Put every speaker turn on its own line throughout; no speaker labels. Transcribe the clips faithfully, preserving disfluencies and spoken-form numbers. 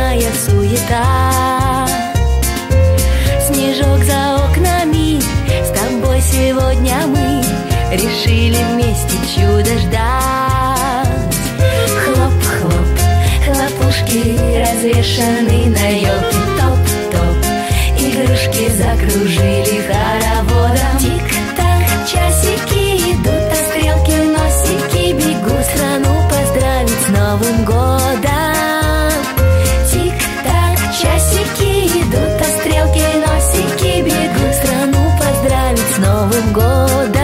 праздничная суета. Снежок за окнами, с тобой сегодня мы решили вместе чудо ждать. Хлоп-хлоп, хлопушки развешаны на елке. Топ-топ, игрушки закружили хороводом. Тик-так, часики идут, а стрелки носики бегут страну поздравить с Новым годом. Тик-так, часики идут, а стрелки носики бегут страну поздравить с Новым годом.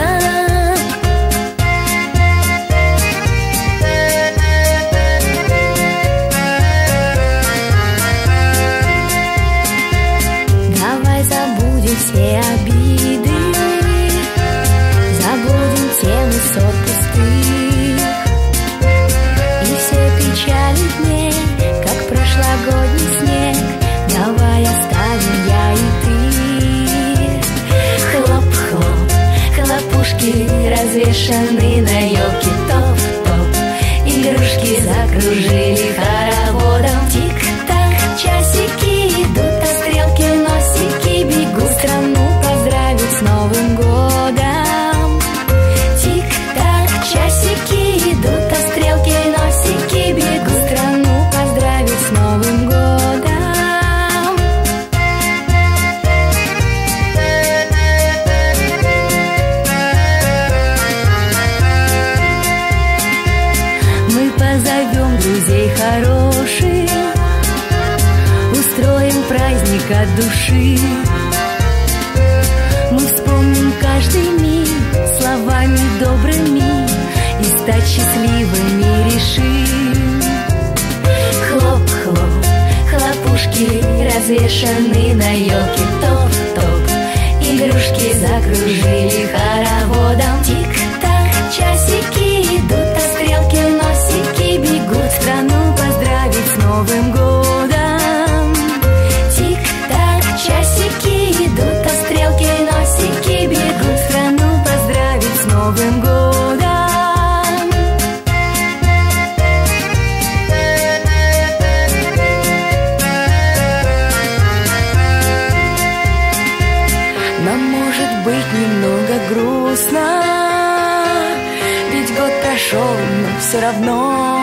Все обиды, забудем темы ссор пустых и все печали дней, как прошлогодний снег. Давай оставим я и ты. Хлоп-хлоп, хлопушки развешаны на елке. Топ-топ, игрушки закружили хороводом. Тик-так, часики идут, а стрелки носики бегут страну поздравить с Новым годом. Тик-так, часики идут, а стрелки носики бегут страну поздравить с Новым годом. Мы позовем друзей хороших, устроим праздник от души. Мы вспомним каждый миг словами добрыми и стать счастливыми решим. Хлоп-хлоп, хлопушки развешаны на елке. Топ-топ, игрушки закружили хороводом. Тик-так, часики идут, а стрелки носики бегут страну поздравить с Новым годом. Тик-так, часики идут, а стрелки носики бегут страну поздравить с Новым годом. Нам может быть немного грустно, ведь год прошел, но все равно